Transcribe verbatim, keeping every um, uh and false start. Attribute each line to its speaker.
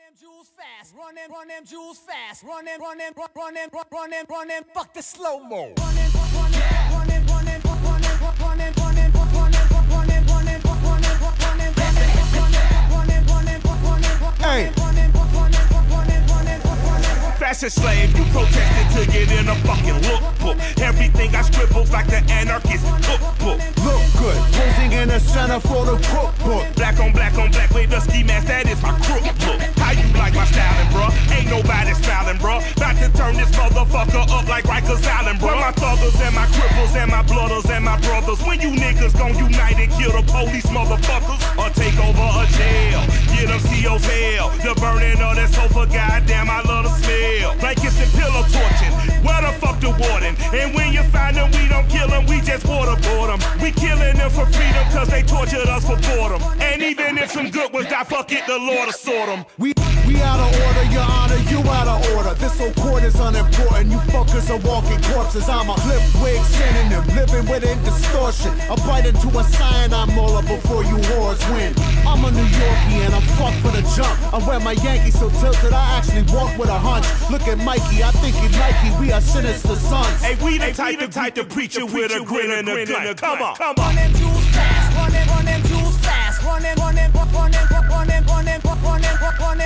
Speaker 1: them jewels fast, run them, run them jewels fast, run them, run them, run them, run them, run them, fuck the slow mo. Run them, run them, run them, run them, run them, run them, run them, run them, run them, run them, run them, run them, run them, run them, run them, hey.
Speaker 2: Fashion slave, you protested to get in a fucking lookbook. Everything I scribbled like the anarchist cookbook.
Speaker 3: Look good, posing in the center for the cookbook.
Speaker 2: Black on black on black with the ski mask, that is my crook look. How you like my styling, bruh? Ain't nobody smiling, bruh. About to turn this motherfucker up like Rikers Island, bruh. My thuggers and my cripples and my blooders and my brothers. When you niggas gon' unite and kill the police motherfuckers, or take over a jail, get them C O's hell. The burning of that sofa, goddamn, I love the smell. Blankets and pillow torching, where the fuck the warden? And when you find them, we don't kill them, we just waterboard them. We killing them for freedom, cause they tortured us for boredom. And even if some good ones die, fuck it, the Lord will sort them.
Speaker 3: We, we out of order, your honor, you out of order. This whole court is unimportant, you fuckers are walking corpses. I'm a clip wig synonym, living within distortion. I bite into a cyanide molar before you whores win. I'm a New Yorkie and I'm fucked for the jump. I wear my Yankees so tilted, I actually walk with a hunch. Look at Mikey, I think he's Nike, we are sinister sons.
Speaker 2: Hey, we the hey, type, we the type to preach it with a grin and a gun. Come on, come on.
Speaker 1: Run them jewels fast, run them, run them jewels fast, run them, run them, run them, run them, run them, run them, run them, run them.